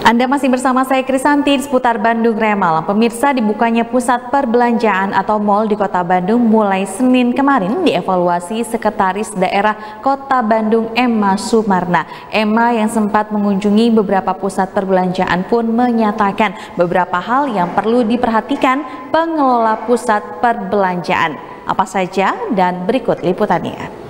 Anda masih bersama saya Krisanti di seputar Bandung Raya Malam. Pemirsa, dibukanya pusat perbelanjaan atau mal di Kota Bandung mulai Senin kemarin dievaluasi Sekretaris Daerah Kota Bandung Emma Sumarna. Emma yang sempat mengunjungi beberapa pusat perbelanjaan pun menyatakan beberapa hal yang perlu diperhatikan pengelola pusat perbelanjaan. Apa saja dan berikut liputannya.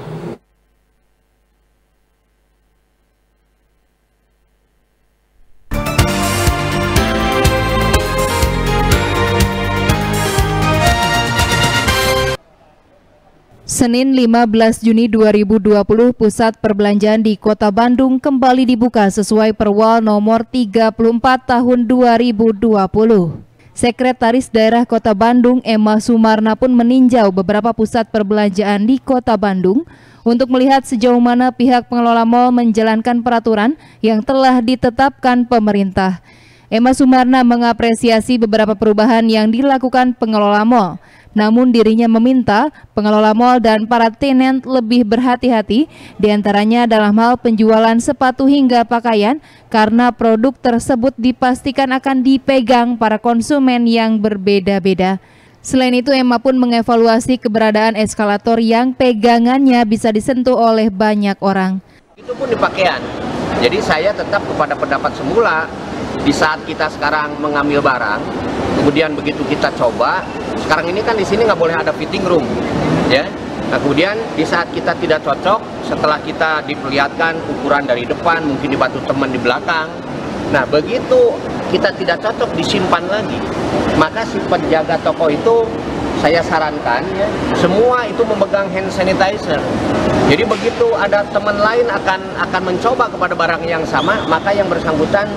Senin 15 Juni 2020, pusat perbelanjaan di Kota Bandung kembali dibuka sesuai Perwal nomor 34 tahun 2020. Sekretaris Daerah Kota Bandung Emma Sumarna pun meninjau beberapa pusat perbelanjaan di Kota Bandung untuk melihat sejauh mana pihak pengelola mal menjalankan peraturan yang telah ditetapkan pemerintah. Emma Sumarna mengapresiasi beberapa perubahan yang dilakukan pengelola mal. Namun dirinya meminta pengelola mal dan para tenant lebih berhati-hati, diantaranya dalam hal penjualan sepatu hingga pakaian, karena produk tersebut dipastikan akan dipegang para konsumen yang berbeda-beda. Selain itu, Emma pun mengevaluasi keberadaan eskalator yang pegangannya bisa disentuh oleh banyak orang. Itu pun di pakaian. Jadi saya tetap kepada pendapat semula. Di saat kita sekarang mengambil barang, kemudian begitu kita coba, sekarang ini kan di sini nggak boleh ada fitting room, ya. Nah kemudian di saat kita tidak cocok, setelah kita diperlihatkan ukuran dari depan, mungkin dibantu teman di belakang. Nah begitu kita tidak cocok, disimpan lagi. Maka si penjaga toko itu saya sarankan, ya, semua itu memegang hand sanitizer. Jadi begitu ada teman lain akan mencoba kepada barang yang sama, maka yang bersangkutan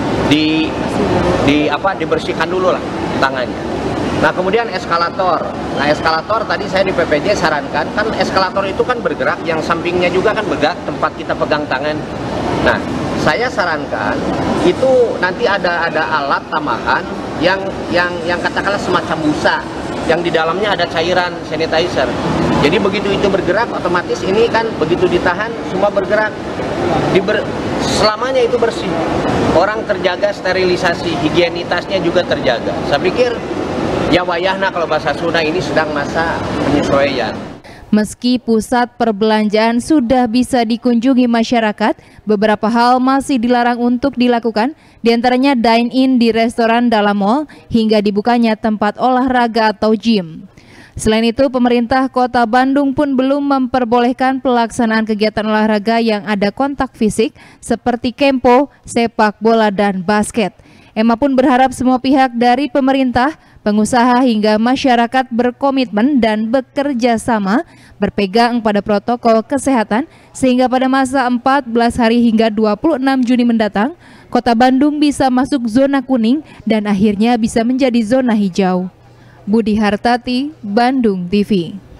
dibersihkan dulu lah tangannya. Nah kemudian eskalator. Nah eskalator tadi saya di PPJ sarankan, kan eskalator itu kan bergerak, yang sampingnya juga kan bergerak tempat kita pegang tangan. Nah saya sarankan itu nanti ada alat tambahan yang katakanlah semacam busa, yang di dalamnya ada cairan sanitizer. Jadi begitu itu bergerak, otomatis ini kan begitu ditahan semua bergerak, selamanya itu bersih. Orang terjaga sterilisasi, higienitasnya juga terjaga. Saya pikir ya wayahna kalau bahasa Sunda ini sedang masa penyesuaian. Meski pusat perbelanjaan sudah bisa dikunjungi masyarakat, beberapa hal masih dilarang untuk dilakukan, diantaranya dine-in di restoran dalam mal hingga dibukanya tempat olahraga atau gym. Selain itu, pemerintah Kota Bandung pun belum memperbolehkan pelaksanaan kegiatan olahraga yang ada kontak fisik seperti kempo, sepak bola, dan basket. Emma pun berharap semua pihak dari pemerintah, pengusaha hingga masyarakat berkomitmen dan bekerja sama berpegang pada protokol kesehatan sehingga pada masa 14 hari hingga 26 Juni mendatang, Kota Bandung bisa masuk zona kuning dan akhirnya bisa menjadi zona hijau. Budi Hartati, Bandung TV.